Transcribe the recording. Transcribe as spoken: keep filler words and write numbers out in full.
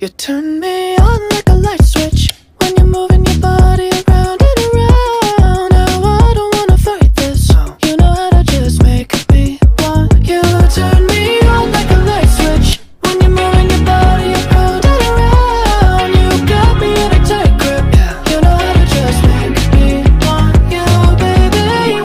You turn me on like a light switch.